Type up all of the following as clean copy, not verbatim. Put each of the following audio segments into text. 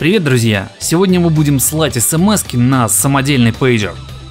Привет, друзья! Сегодня мы будем слать смс-ки на самодельный пейджер.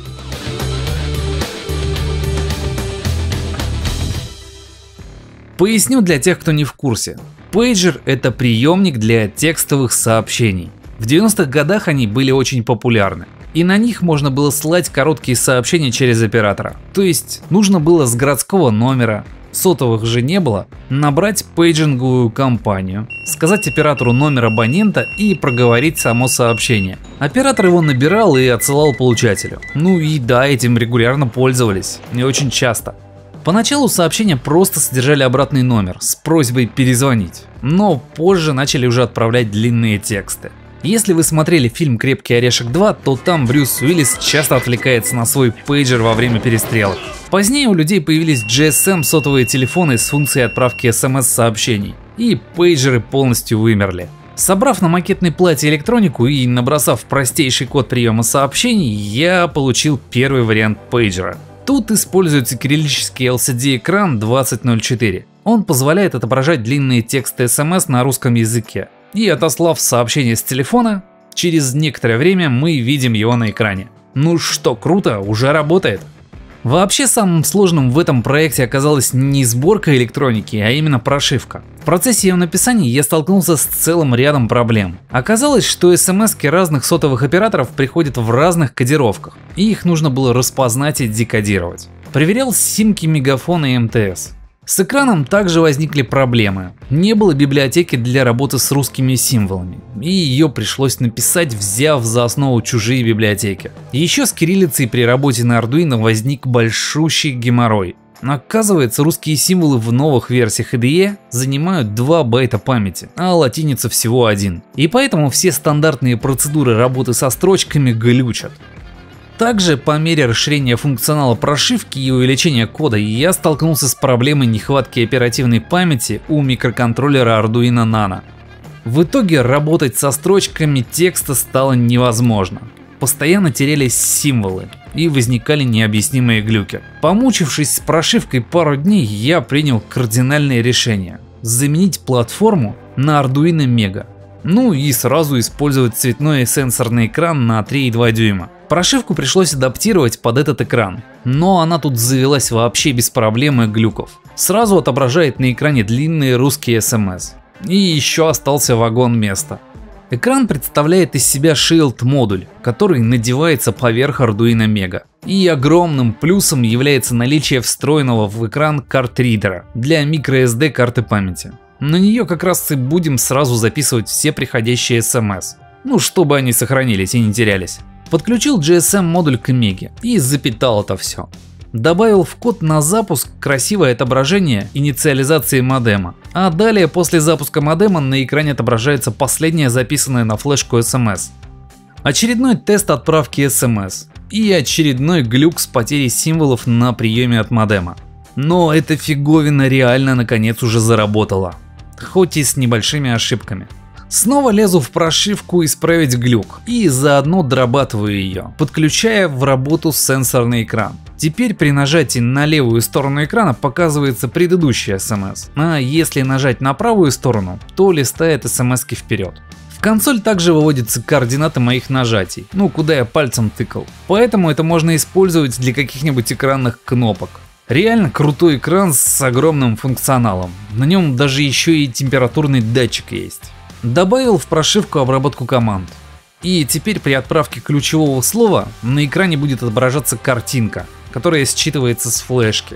Поясню для тех, кто не в курсе. Пейджер — это приемник для текстовых сообщений. В 90-х годах они были очень популярны. И на них можно было слать короткие сообщения через оператора. То есть нужно было с городского номера, сотовых же не было, набрать пейджинговую компанию, сказать оператору номер абонента и проговорить само сообщение. Оператор его набирал и отсылал получателю. Ну и да, этим регулярно пользовались, не очень часто. Поначалу сообщения просто содержали обратный номер с просьбой перезвонить, но позже начали уже отправлять длинные тексты. Если вы смотрели фильм «Крепкий орешек 2», то там Брюс Уиллис часто отвлекается на свой пейджер во время перестрелок. Позднее у людей появились GSM сотовые телефоны с функцией отправки смс-сообщений, и пейджеры полностью вымерли. Собрав на макетной плате электронику и набросав простейший код приема сообщений, я получил первый вариант пейджера. Тут используется кириллический LCD-экран 2004. Он позволяет отображать длинные тексты смс на русском языке. И отослав сообщение с телефона, через некоторое время мы видим его на экране. Ну что, круто, уже работает. Вообще самым сложным в этом проекте оказалась не сборка электроники, а именно прошивка. В процессе ее написания я столкнулся с целым рядом проблем. Оказалось, что смс-ки разных сотовых операторов приходят в разных кодировках, и их нужно было распознать и декодировать. Проверял симки Мегафона и МТС. С экраном также возникли проблемы. Не было библиотеки для работы с русскими символами, и ее пришлось написать, взяв за основу чужие библиотеки. Еще с кириллицей при работе на Arduino возник большущий геморрой. Оказывается, русские символы в новых версиях IDE занимают 2 байта памяти, а латиница всего 1. И поэтому все стандартные процедуры работы со строчками глючат. Также по мере расширения функционала прошивки и увеличения кода я столкнулся с проблемой нехватки оперативной памяти у микроконтроллера Arduino Nano. В итоге работать со строчками текста стало невозможно. Постоянно терялись символы и возникали необъяснимые глюки. Помучившись с прошивкой пару дней, я принял кардинальное решение – заменить платформу на Arduino Mega. Ну и сразу использовать цветной сенсорный экран на 3,2 дюйма. Прошивку пришлось адаптировать под этот экран, но она тут завелась вообще без проблем и глюков. Сразу отображает на экране длинные русские смс. И еще остался вагон места. Экран представляет из себя Shield модуль, который надевается поверх Arduino Mega. И огромным плюсом является наличие встроенного в экран картридера для microSD карты памяти. На нее как раз и будем сразу записывать все приходящие смс. Ну, чтобы они сохранились и не терялись. Подключил GSM модуль к Меге и запитал это все. Добавил в код на запуск красивое отображение инициализации модема. А далее после запуска модема на экране отображается последняя записанная на флешку смс. Очередной тест отправки смс. И очередной глюк с потерей символов на приеме от модема. Но эта фиговина реально наконец уже заработала. Хоть и с небольшими ошибками. Снова лезу в прошивку исправить глюк и заодно дорабатываю ее, подключая в работу сенсорный экран. Теперь при нажатии на левую сторону экрана показывается предыдущий смс, а если нажать на правую сторону, то листает смс-ки вперед. В консоль также выводятся координаты моих нажатий, ну куда я пальцем тыкал, поэтому это можно использовать для каких-нибудь экранных кнопок. Реально крутой экран с огромным функционалом, на нем даже еще и температурный датчик есть. Добавил в прошивку обработку команд. И теперь при отправке ключевого слова на экране будет отображаться картинка, которая считывается с флешки.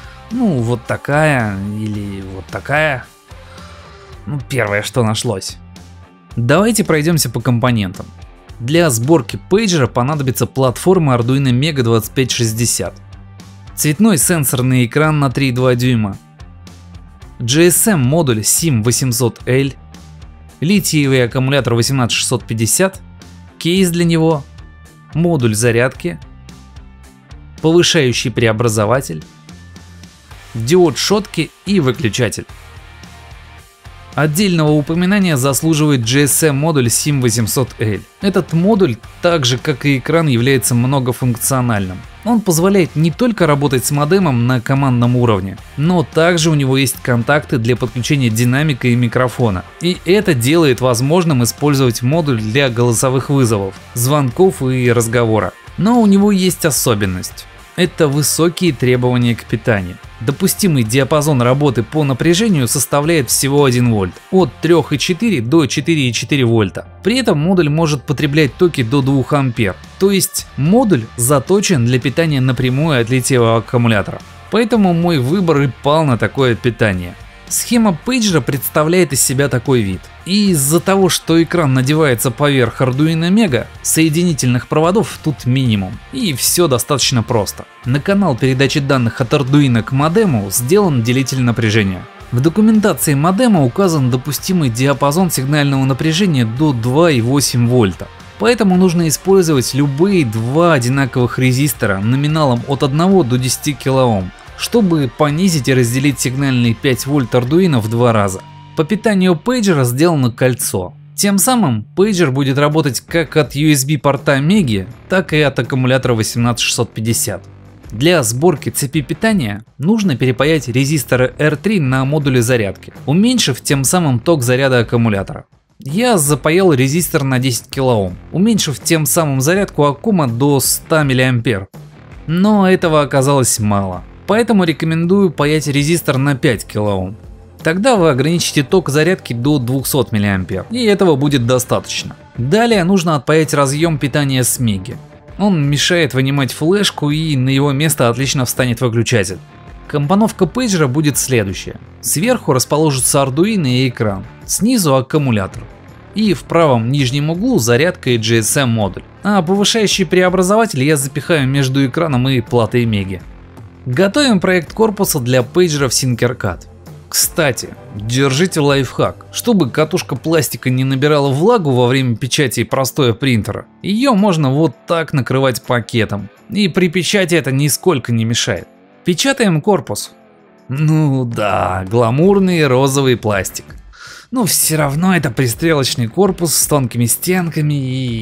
Ну вот такая или вот такая. Ну первое, что нашлось. Давайте пройдемся по компонентам. Для сборки пейджера понадобится платформа Arduino Mega 2560. Цветной сенсорный экран на 3,2 дюйма. GSM модуль SIM800L. Литиевый аккумулятор 18650, кейс для него, модуль зарядки, повышающий преобразователь, диод шотки и выключатель. Отдельного упоминания заслуживает GSM модуль SIM800L. Этот модуль, так же как и экран, является многофункциональным. Он позволяет не только работать с модемом на командном уровне, но также у него есть контакты для подключения динамика и микрофона. И это делает возможным использовать модуль для голосовых вызовов, звонков и разговора. Но у него есть особенность. Это высокие требования к питанию. Допустимый диапазон работы по напряжению составляет всего 1 вольт, от 3,4 до 4,4 вольта. При этом модуль может потреблять токи до 2 ампер, то есть модуль заточен для питания напрямую от литиевого аккумулятора. Поэтому мой выбор и пал на такое питание. Схема пейджера представляет из себя такой вид. И из-за того, что экран надевается поверх Arduino Mega, соединительных проводов тут минимум. И все достаточно просто. На канал передачи данных от Arduino к модему сделан делитель напряжения. В документации модема указан допустимый диапазон сигнального напряжения до 2,8 вольта. Поэтому нужно использовать любые два одинаковых резистора номиналом от 1 до 10 кОм. Чтобы понизить и разделить сигнальные 5 вольт Arduino в 2 раза. По питанию пейджера сделано кольцо. Тем самым пейджер будет работать как от USB порта Megi, так и от аккумулятора 18650. Для сборки цепи питания нужно перепаять резисторы R3 на модуле зарядки, уменьшив тем самым ток заряда аккумулятора. Я запаял резистор на 10 кОм, уменьшив тем самым зарядку аккума до 100 мА. Но этого оказалось мало. Поэтому рекомендую паять резистор на 5 кОм. Тогда вы ограничите ток зарядки до 200 мА, и этого будет достаточно. Далее нужно отпаять разъем питания с Megi. Он мешает вынимать флешку, и на его место отлично встанет выключатель. Компоновка пейджера будет следующая. Сверху расположится Arduino и экран, снизу аккумулятор. И в правом нижнем углу зарядка и GSM модуль. А повышающий преобразователь я запихаю между экраном и платой Megi. Готовим проект корпуса для пейджера в Tinkercad. Кстати, держите лайфхак. Чтобы катушка пластика не набирала влагу во время печати и простоя принтера, ее можно вот так накрывать пакетом. И при печати это нисколько не мешает. Печатаем корпус. Ну да, гламурный розовый пластик. Но все равно это пристрелочный корпус с тонкими стенками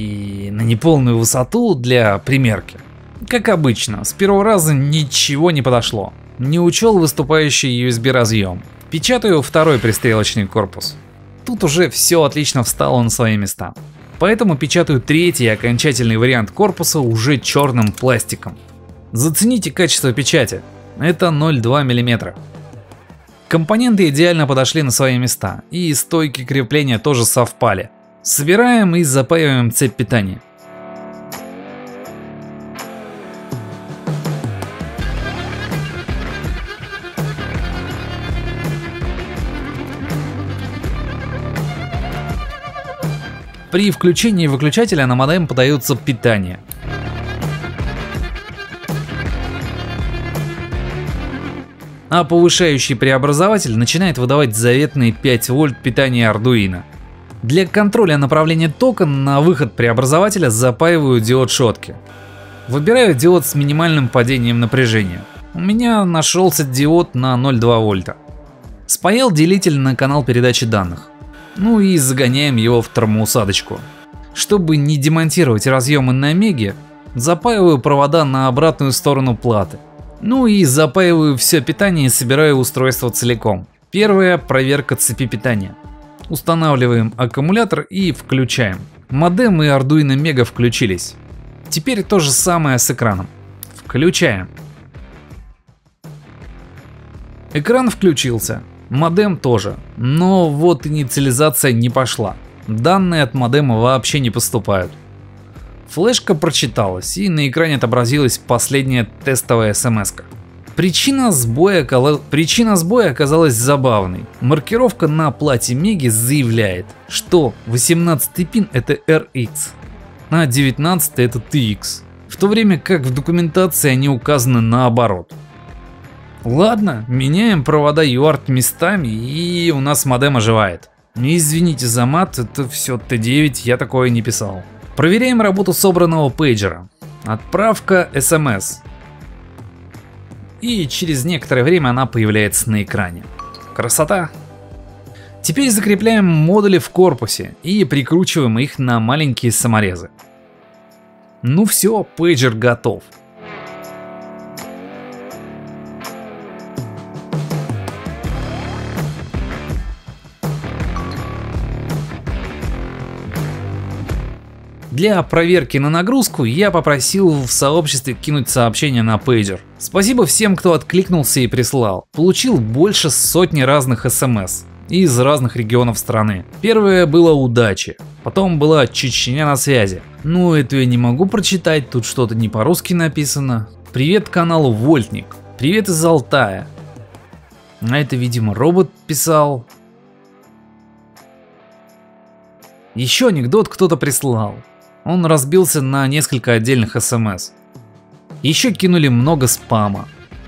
и на неполную высоту для примерки. Как обычно, с первого раза ничего не подошло. Не учел выступающий USB разъем. Печатаю второй пристрелочный корпус. Тут уже все отлично встало на свои места. Поэтому печатаю третий окончательный вариант корпуса уже черным пластиком. Зацените качество печати. Это 0,2 мм. Компоненты идеально подошли на свои места, и стойки крепления тоже совпали. Собираем и запаиваем цепь питания. При включении выключателя на модем подается питание. А повышающий преобразователь начинает выдавать заветные 5 вольт питания Arduino. Для контроля направления тока на выход преобразователя запаиваю диод шотки. Выбираю диод с минимальным падением напряжения. У меня нашелся диод на 0,2 вольта. Спаял делитель на канал передачи данных. Ну и загоняем его в термоусадочку. Чтобы не демонтировать разъемы на Megi, запаиваю провода на обратную сторону платы. Ну и запаиваю все питание и собираю устройство целиком. Первая проверка цепи питания. Устанавливаем аккумулятор и включаем. Модем и Arduino Mega включились. Теперь то же самое с экраном. Включаем. Экран включился. Модем тоже, но вот инициализация не пошла. Данные от модема вообще не поступают. Флешка прочиталась, и на экране отобразилась последняя тестовая смс-ка. Причина сбоя оказалась забавной. Маркировка на плате Megi заявляет, что 18-й пин это RX, а 19-й это TX, в то время как в документации они указаны наоборот. Ладно, меняем провода UART местами, и у нас модем оживает. Извините за мат, это все Т9, я такое не писал. Проверяем работу собранного пейджера. Отправка SMS. И через некоторое время она появляется на экране. Красота! Теперь закрепляем модули в корпусе и прикручиваем их на маленькие саморезы. Ну все, пейджер готов. Для проверки на нагрузку я попросил в сообществе кинуть сообщение на пейджер. Спасибо всем, кто откликнулся и прислал. Получил больше сотни разных смс из разных регионов страны. Первое было удачи, потом была Чечня на связи. Ну, эту я не могу прочитать, тут что-то не по-русски написано. Привет каналу Вольтник, привет из Алтая. А это, видимо, робот писал. Еще анекдот кто-то прислал. Он разбился на несколько отдельных смс. Еще кинули много спама.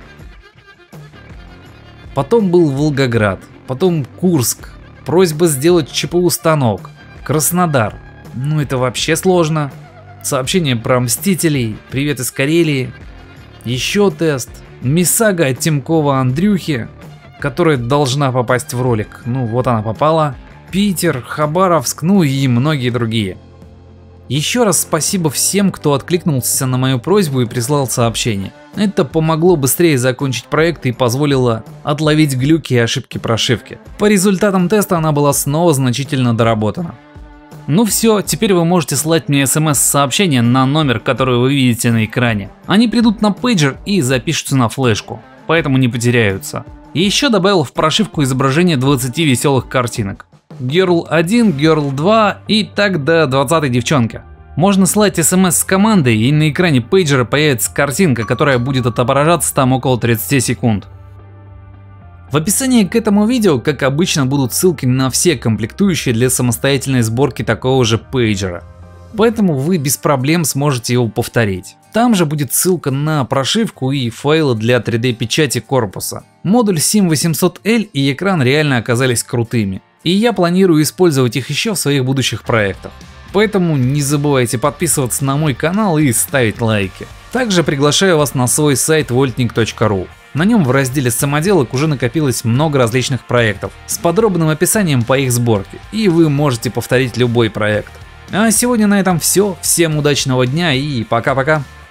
Потом был Волгоград, потом Курск, просьба сделать ЧПУ станок, Краснодар. Ну это вообще сложно. Сообщение про Мстителей, привет из Карелии. Еще тест. Мисага от Тимкова Андрюхи, которая должна попасть в ролик. Ну вот она попала. Питер, Хабаровск, ну и многие другие. Еще раз спасибо всем, кто откликнулся на мою просьбу и прислал сообщение. Это помогло быстрее закончить проект и позволило отловить глюки и ошибки прошивки. По результатам теста она была снова значительно доработана. Ну все, теперь вы можете слать мне смс-сообщения на номер, который вы видите на экране. Они придут на пейджер и запишутся на флешку, поэтому не потеряются. И еще добавил в прошивку изображение 20 веселых картинок. Girl 1, Girl 2 и так до 20-й девчонки. Можно слать смс с командой, и на экране пейджера появится картинка, которая будет отображаться там около 30 секунд. В описании к этому видео, как обычно, будут ссылки на все комплектующие для самостоятельной сборки такого же пейджера. Поэтому вы без проблем сможете его повторить. Там же будет ссылка на прошивку и файлы для 3D печати корпуса. Модуль SIM800L и экран реально оказались крутыми. И я планирую использовать их еще в своих будущих проектах. Поэтому не забывайте подписываться на мой канал и ставить лайки. Также приглашаю вас на свой сайт voltnik.ru. На нем в разделе самоделок уже накопилось много различных проектов с подробным описанием по их сборке, и вы можете повторить любой проект. А сегодня на этом все. Всем удачного дня и пока-пока.